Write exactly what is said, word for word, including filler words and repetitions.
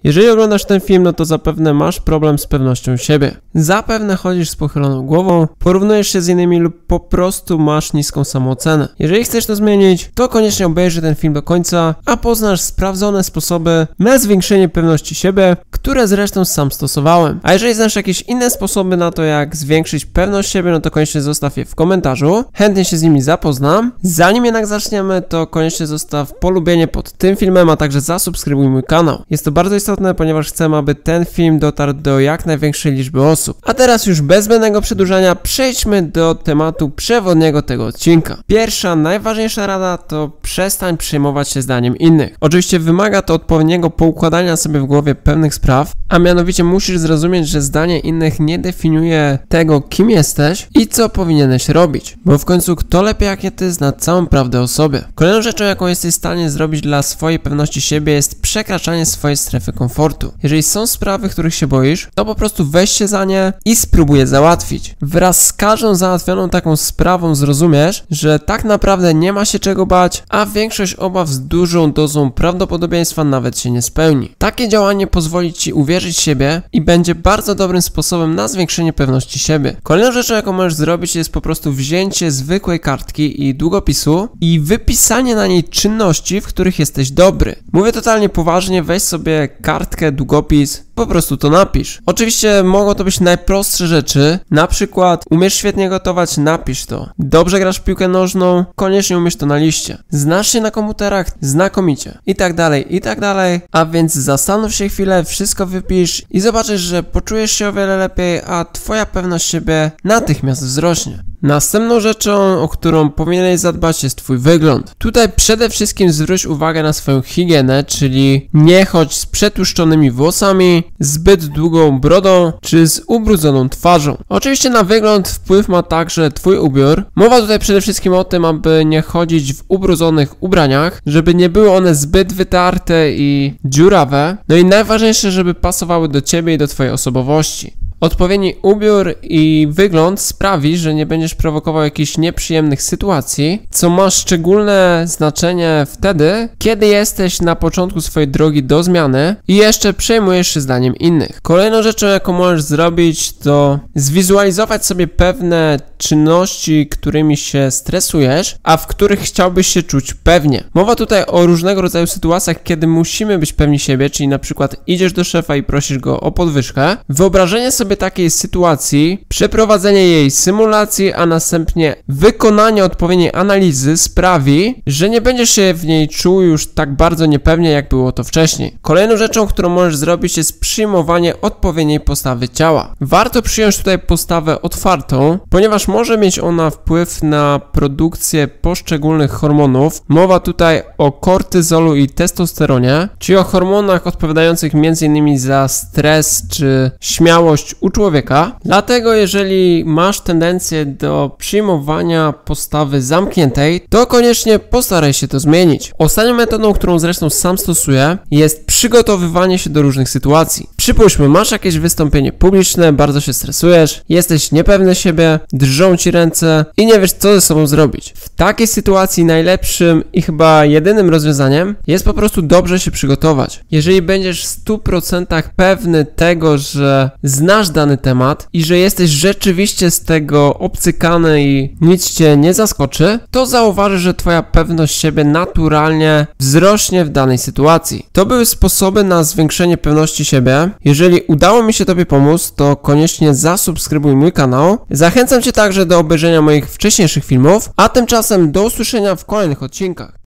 Jeżeli oglądasz ten film, no to zapewne masz problem z pewnością siebie. Zapewne chodzisz z pochyloną głową, porównujesz się z innymi lub po prostu masz niską samoocenę. Jeżeli chcesz to zmienić, to koniecznie obejrzyj ten film do końca, a poznasz sprawdzone sposoby na zwiększenie pewności siebie, które zresztą sam stosowałem. A jeżeli znasz jakieś inne sposoby na to, jak zwiększyć pewność siebie, no to koniecznie zostaw je w komentarzu. Chętnie się z nimi zapoznam. Zanim jednak zaczniemy, to koniecznie zostaw polubienie pod tym filmem, a także zasubskrybuj mój kanał. Jest to bardzo istotne, ponieważ chcę, aby ten film dotarł do jak największej liczby osób. A teraz już bez zbędnego przedłużania przejdźmy do tematu przewodniego tego odcinka. Pierwsza, najważniejsza rada to przestań przejmować się zdaniem innych. Oczywiście wymaga to odpowiedniego poukładania sobie w głowie pewnych spraw, a mianowicie musisz zrozumieć, że zdanie innych nie definiuje tego, kim jesteś i co powinieneś robić. Bo w końcu kto lepiej jak nie ty zna całą prawdę o sobie. Kolejną rzeczą, jaką jesteś w stanie zrobić dla swojej pewności siebie, jest przekraczanie swojej strefy komfortu. Jeżeli są sprawy, których się boisz, to po prostu weź się za nie i spróbuj je załatwić. Wraz z każdą załatwioną taką sprawą zrozumiesz, że tak naprawdę nie ma się czego bać, a większość obaw z dużą dozą prawdopodobieństwa nawet się nie spełni. Takie działanie pozwoli ci uwierzyć w siebie i będzie bardzo dobrym sposobem na zwiększenie pewności siebie. Kolejną rzeczą, jaką możesz zrobić, jest po prostu wzięcie zwykłej kartki i długopisu i wypisanie na niej czynności, w których jesteś dobry. Mówię totalnie poważnie, weź sobie kartkę, długopis, po prostu to napisz. Oczywiście mogą to być najprostsze rzeczy, na przykład umiesz świetnie gotować, napisz to. Dobrze grasz w piłkę nożną, koniecznie umiesz to na liście. Znasz się na komputerach, znakomicie. I tak dalej, i tak dalej. A więc zastanów się chwilę, wszystko wypisz i zobaczysz, że poczujesz się o wiele lepiej, a twoja pewność siebie natychmiast wzrośnie. Następną rzeczą, o którą powinieneś zadbać, jest twój wygląd. Tutaj przede wszystkim zwróć uwagę na swoją higienę, czyli nie chodź z przetłuszczonymi włosami, zbyt długą brodą, czy z ubrudzoną twarzą. Oczywiście na wygląd wpływ ma także twój ubiór. Mowa tutaj przede wszystkim o tym, aby nie chodzić w ubrudzonych ubraniach, żeby nie były one zbyt wytarte i dziurawe. No i najważniejsze, żeby pasowały do ciebie i do twojej osobowości. Odpowiedni ubiór i wygląd sprawi, że nie będziesz prowokował jakichś nieprzyjemnych sytuacji, co ma szczególne znaczenie wtedy, kiedy jesteś na początku swojej drogi do zmiany i jeszcze przejmujesz się zdaniem innych. Kolejną rzeczą, jaką możesz zrobić, to zwizualizować sobie pewne czynności, którymi się stresujesz, a w których chciałbyś się czuć pewnie. Mowa tutaj o różnego rodzaju sytuacjach, kiedy musimy być pewni siebie, czyli na przykład idziesz do szefa i prosisz go o podwyżkę. Wyobrażenie sobie takiej sytuacji, przeprowadzenie jej symulacji, a następnie wykonanie odpowiedniej analizy sprawi, że nie będziesz się w niej czuł już tak bardzo niepewnie, jak było to wcześniej. Kolejną rzeczą, którą możesz zrobić, jest przyjmowanie odpowiedniej postawy ciała. Warto przyjąć tutaj postawę otwartą, ponieważ może mieć ona wpływ na produkcję poszczególnych hormonów. Mowa tutaj o kortyzolu i testosteronie, czyli o hormonach odpowiadających między innymi za stres czy śmiałość u człowieka. Dlatego jeżeli masz tendencję do przyjmowania postawy zamkniętej, to koniecznie postaraj się to zmienić. Ostatnią metodą, którą zresztą sam stosuję, jest przygotowywanie się do różnych sytuacji. Przypuśćmy, masz jakieś wystąpienie publiczne, bardzo się stresujesz, jesteś niepewny siebie, drżą ci ręce i nie wiesz, co ze sobą zrobić. W takiej sytuacji najlepszym i chyba jedynym rozwiązaniem jest po prostu dobrze się przygotować. Jeżeli będziesz w stu procentach pewny tego, że znasz dany temat i że jesteś rzeczywiście z tego obcykany i nic cię nie zaskoczy, to zauważysz, że twoja pewność siebie naturalnie wzrośnie w danej sytuacji. To były sposoby na zwiększenie pewności siebie. Jeżeli udało mi się tobie pomóc, to koniecznie zasubskrybuj mój kanał. Zachęcam cię także do obejrzenia moich wcześniejszych filmów, a tymczasem do usłyszenia w kolejnych odcinkach.